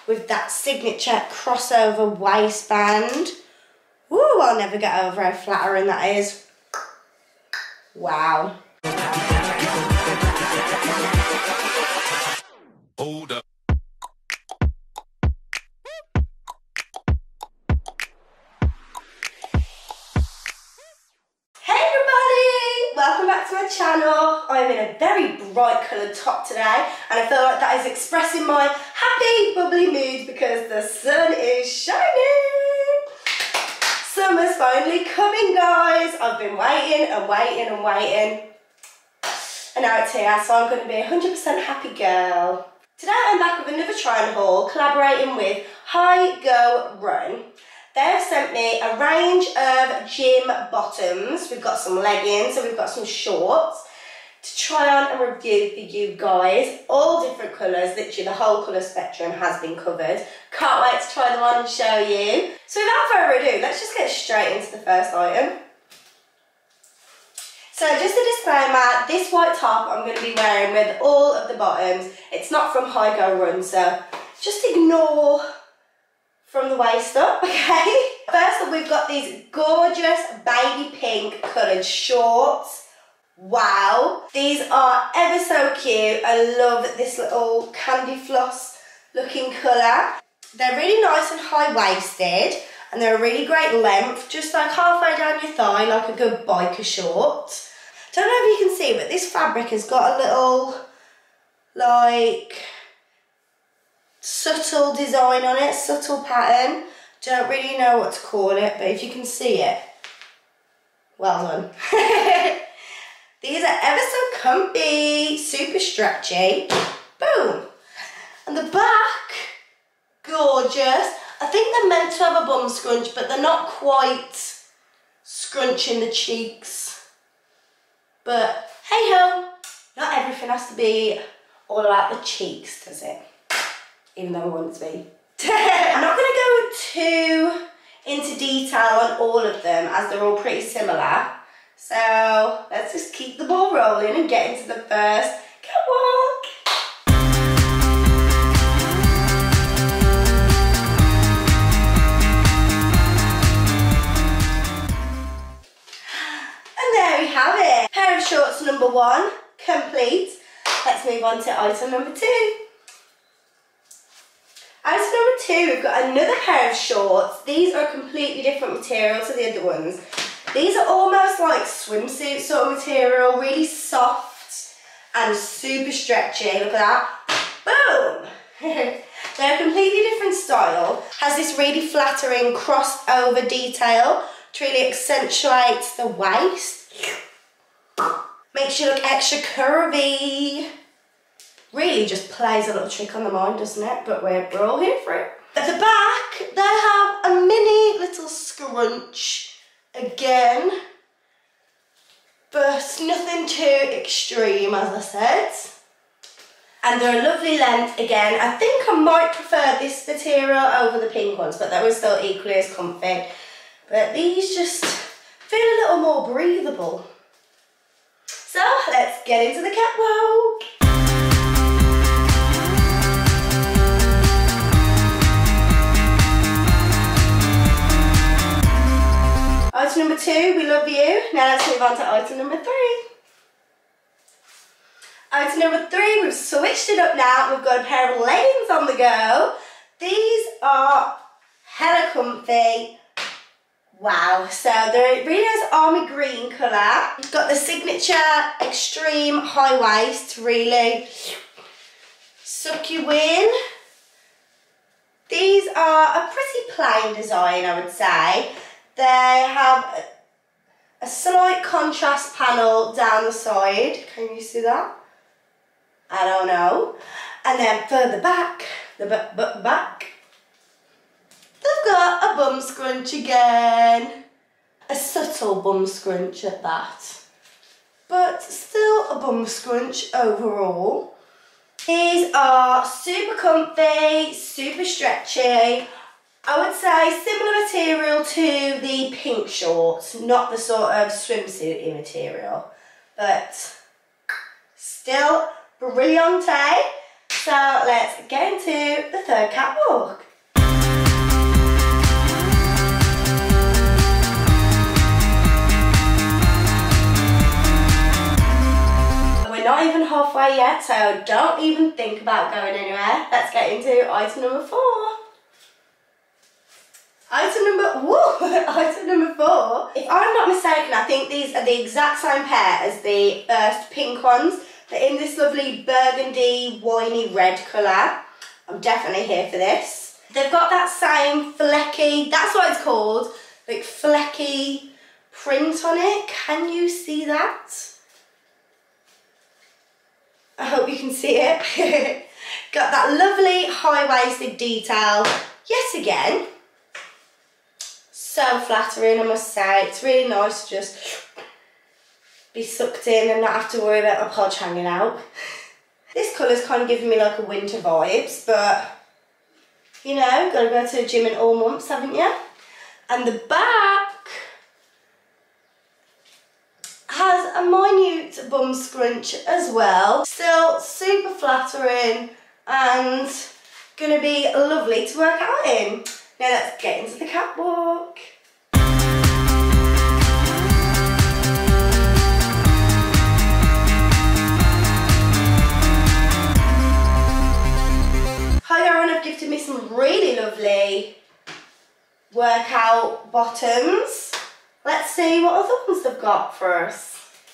with that signature crossover waistband. Woo, I'll never get over how flattering that is. Wow. Hold up. Welcome back to my channel. I'm in a very bright coloured top today and I feel like that is expressing my happy bubbly mood because the sun is shining. Summer's finally coming, guys. I've been waiting and waiting and waiting and now it's here, so I'm going to be a 100% happy girl. Today I'm back with another try on haul collaborating with Higorun. They've sent me a range of gym bottoms. We've got some leggings and we've got some shorts to try on and review for you guys. All different colours, literally the whole colour spectrum has been covered. Can't wait to try them on and show you. So without further ado, let's just get straight into the first item. So just a disclaimer, this white top I'm going to be wearing with all of the bottoms. It's not from Higorun, so just ignore from the waist up, okay? First up, we've got these gorgeous baby pink coloured shorts. Wow, these are ever so cute. I love this little candy floss looking colour. They're really nice and high-waisted and they're a really great length, just like halfway down your thigh, like a good biker short. Don't know if you can see, but this fabric has got a little, like, subtle design on it, subtle pattern. Don't really know what to call it, but if you can see it, well done. These are ever so comfy, super stretchy. Boom. And the back, gorgeous. I think they're meant to have a bum scrunch, but they're not quite scrunching the cheeks. But hey ho, not everything has to be all about the cheeks, does it? Even though I want it to be. I'm not going to go too into detail on all of them as they're all pretty similar. So let's just keep the ball rolling and get into the first catwalk. And there we have it. Pair of shorts number one, complete. Let's move on to item number two. Item number two, we've got another pair of shorts. These are a completely different material to the other ones. These are almost like swimsuit sort of material, really soft and super stretchy. Look at that. Boom! They're a completely different style. Has this really flattering crossed over detail to really accentuate the waist. Makes you look extra curvy. Really just plays a little trick on the mind, doesn't it? But we're all here for it. At the back, they have a mini little scrunch again, but nothing too extreme, as I said. And they're a lovely length again. I think I might prefer this material over the pink ones, but they were still equally as comfy. But these just feel a little more breathable. So let's get into the catwalk. Item number two, we love you. Now let's move on to item number three. Item number three, we've switched it up now. We've got a pair of leggings on the go. These are hella comfy. Wow, so they're really nice army green colour. You've got the signature extreme high waist to really suck you in. These are a pretty plain design, I would say. They have a slight contrast panel down the side. Can you see that? I don't know. And then further back, the back, they've got a bum scrunch again. A subtle bum scrunch at that. But still a bum scrunch overall. These are super comfy, super stretchy. I would say similar material to the pink shorts, not the sort of swimsuit material, but still brilliante. So let's get into the third catwalk. We're not even halfway yet, so don't even think about going anywhere. Let's get into item number 4. Item number 4. If I'm not mistaken, I think these are the exact same pair as the first pink ones. They're in this lovely burgundy, winey red colour. I'm definitely here for this. They've got that same flecky, that's what it's called, like flecky print on it. Can you see that? I hope you can see it. Got that lovely high-waisted detail yet again. So flattering, I must say. It's really nice to just be sucked in and not have to worry about my podge hanging out. This colour's kind of giving me like a winter vibes, but you know, gotta go to the gym in all months, haven't you? And the back has a minute bum scrunch as well. Still super flattering and gonna be lovely to work out in. Now let's get into the catwalk. Higorun have gifted me some really lovely workout bottoms. Let's see what other ones they've got for us.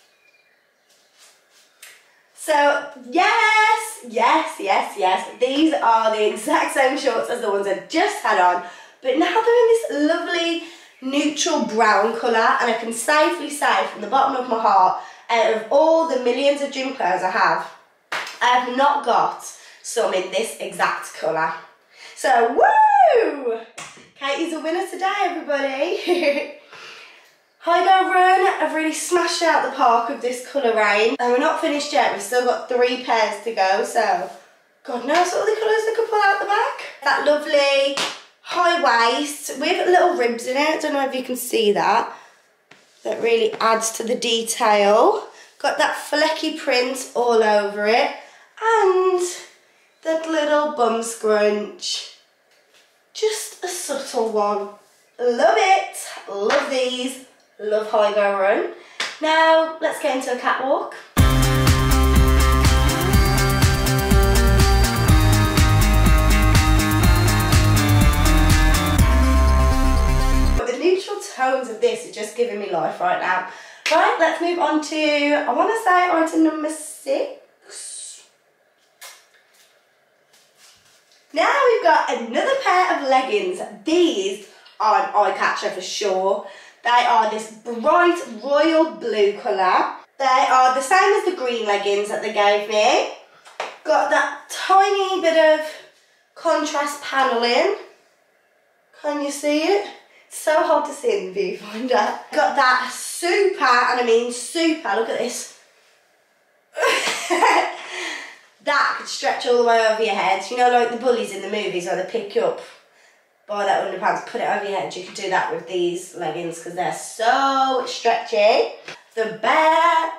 So, yes, these are the exact same shorts as the ones I just had on, but now they're in this lovely neutral brown colour, and I can safely say from the bottom of my heart, out of all the millions of gym clothes I have not got some in this exact colour. So, woo! Katie's a winner today, everybody. Higorun have really smashed out the park with this colour range. And we're not finished yet, we've still got 3 pairs to go, so God knows all the colours they could pull out the back. That lovely high waist with little ribs in it, I don't know if you can see that. That really adds to the detail. Got that flecky print all over it. And that little bum scrunch. Just a subtle one. Love it, love these. Love Higorun. Now, let's get into a catwalk. The neutral tones of this are just giving me life right now. Right, let's move on to, I want to say item number 6. Now we've got another pair of leggings. These are an eye catcher for sure. They are this bright royal blue colour. They are the same as the green leggings that they gave me. Got that tiny bit of contrast panelling. Can you see it? It's so hard to see in the viewfinder. Got that super, and I mean super, look at this. That could stretch all the way over your head. You know, like the bullies in the movies where they pick you up by that underpants, put it over your head. You can do that with these leggings because they're so stretchy. The back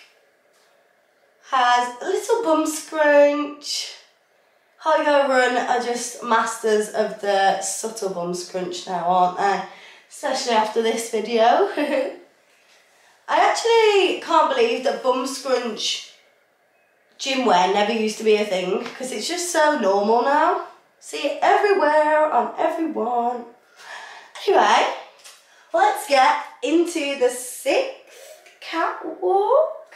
has a little bum scrunch. Higorun are just masters of the subtle bum scrunch now, aren't they? Especially after this video. I actually can't believe that bum scrunch gym wear never used to be a thing, because it's just so normal now. See it everywhere, on everyone. Anyway, let's get into the 6th catwalk.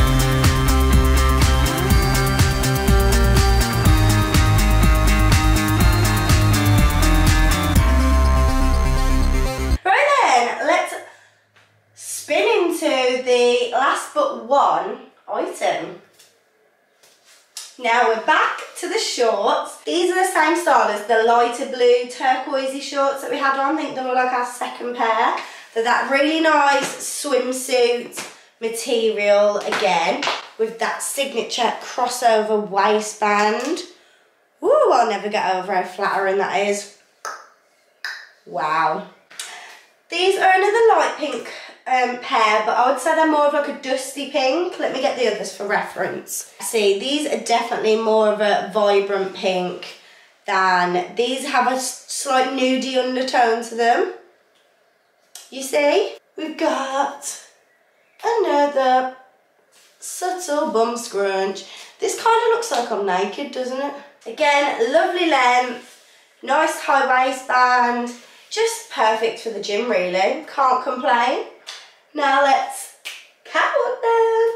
Right then, let's spin into the last but one item. Now we're back to the shorts. These are the same style as the lighter blue turquoisey shorts that we had on. I think they were like our second pair. They're that really nice swimsuit material again, with that signature crossover waistband. Woo, I'll never get over how flattering that is. Wow. These are another light pink pair, but I would say they're more of like a dusty pink. Let me get the others for reference. See, these are definitely more of a vibrant pink than these. Have a slight nudie undertone to them. You see? We've got another subtle bum scrunch. This kind of looks like I'm naked, doesn't it? Again, lovely length, nice high waistband, just perfect for the gym really, can't complain. Now let's catwalk them.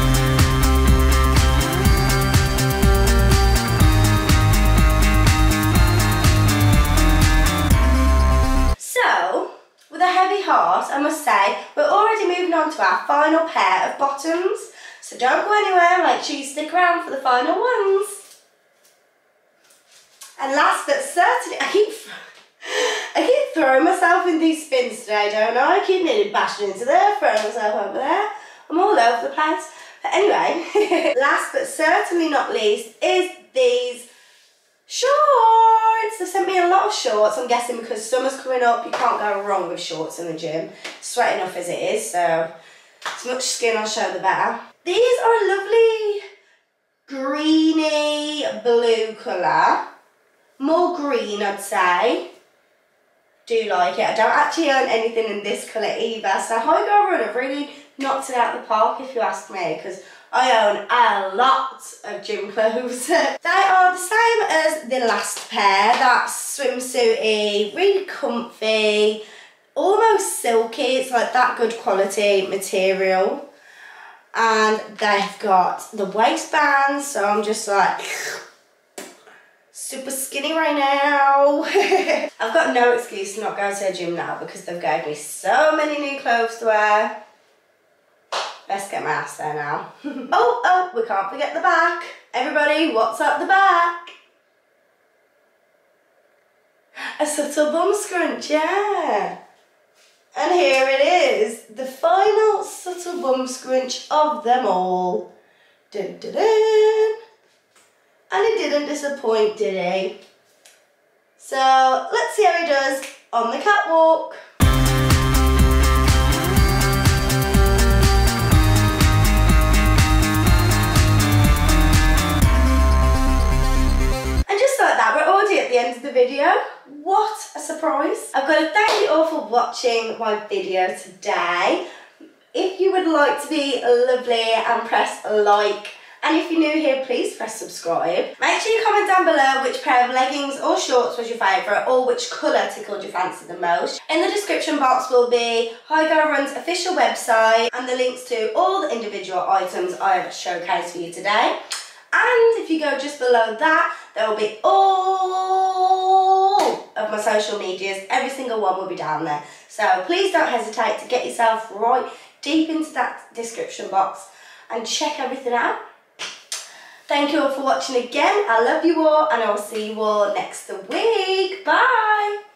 So, with a heavy heart, I must say, we're already moving on to our final pair of bottoms. So don't go anywhere, make sure you stick around for the final ones. And last but certainly, I keep throwing myself in these spins today, don't I? I keep nearly bashing into there, throwing myself over there. I'm all over the place. But anyway, last but certainly not least is these shorts. They sent me a lot of shorts, I'm guessing because summer's coming up, you can't go wrong with shorts in the gym. Sweat enough as it is, so as much skin I'll show the better. These are a lovely greeny blue colour. More green, I'd say. Do like it. I don't actually own anything in this colour either, so Higorun have really knocked it out of the park if you ask me, because I own a lot of gym clothes. They are the same as the last pair. That's swimsuity, really comfy, almost silky. It's like that good quality material. And they've got the waistbands, so I'm just like super skinny right now. I've got no excuse to not go to the gym now because they've gave me so many new clothes to wear. Let's get my ass there now. Oh, we can't forget the back. Everybody, what's up the back? A subtle bum scrunch, yeah. And here it is, the final subtle bum scrunch of them all. Dun, dun, dun. And he didn't disappoint, did he? So let's see how he does on the catwalk. And just like that, we're already at the end of the video. What a surprise. I've got to thank you all for watching my video today. If you would like to be lovely and press like, and if you're new here, please press subscribe. Make sure you comment down below which pair of leggings or shorts was your favourite, or which colour tickled your fancy the most. In the description box will be Higorun's official website and the links to all the individual items I've showcased for you today. And if you go just below that, there will be all of my social medias. Every single one will be down there. So please don't hesitate to get yourself right deep into that description box and check everything out. Thank you all for watching again. I love you all and I will see you all next week. Bye.